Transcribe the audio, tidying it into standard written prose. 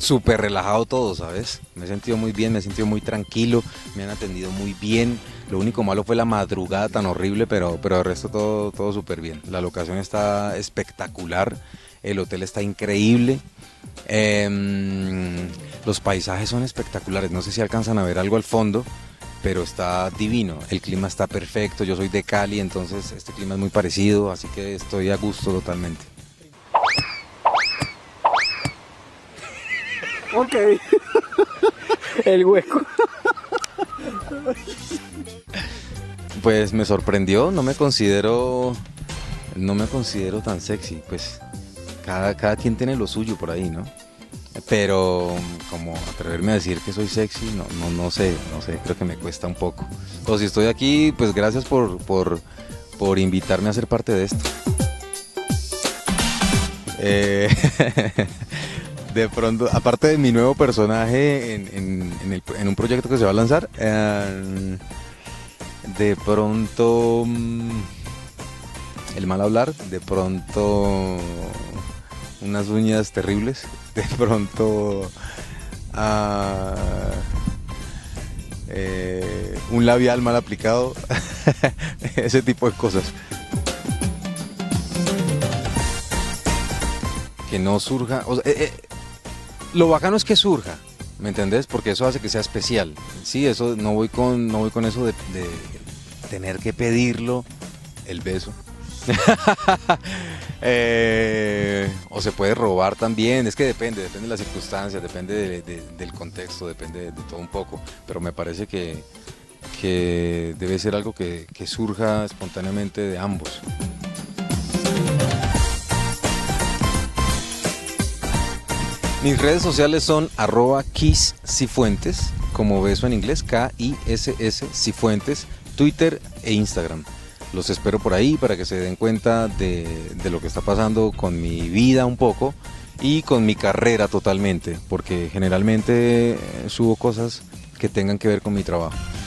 súper relajado todo, ¿sabes? Me he sentido muy bien, me he sentido muy tranquilo, me han atendido muy bien. Lo único malo fue la madrugada tan horrible, pero el resto todo súper bien. La locación está espectacular, el hotel está increíble. Los paisajes son espectaculares, no sé si alcanzan a ver algo al fondo, pero está divino, el clima está perfecto, yo soy de Cali, entonces este clima es muy parecido, así que estoy a gusto totalmente. Ok. El hueco. Pues me sorprendió, no me considero tan sexy, pues cada quien tiene lo suyo por ahí, ¿no? Pero como atreverme a decir que soy sexy, no sé, creo que me cuesta un poco. O si estoy aquí, pues gracias por invitarme a ser parte de esto. De pronto, aparte de mi nuevo personaje en un proyecto que se va a lanzar, de pronto el mal hablar, de pronto unas uñas terribles, de pronto un labial mal aplicado, ese tipo de cosas. Que no surja, o sea, lo bacano es que surja, ¿me entendés? Porque eso hace que sea especial. Sí, eso no voy con eso de tener que pedirlo, el beso. O se puede robar también, es que depende de las circunstancias, depende del contexto, depende de todo un poco, pero me parece que debe ser algo que surja espontáneamente de ambos. Mis redes sociales son @KissCifuentes, como beso en inglés, Kiss Cifuentes, Twitter e Instagram. Los espero por ahí para que se den cuenta de lo que está pasando con mi vida un poco y con mi carrera totalmente, porque generalmente subo cosas que tengan que ver con mi trabajo.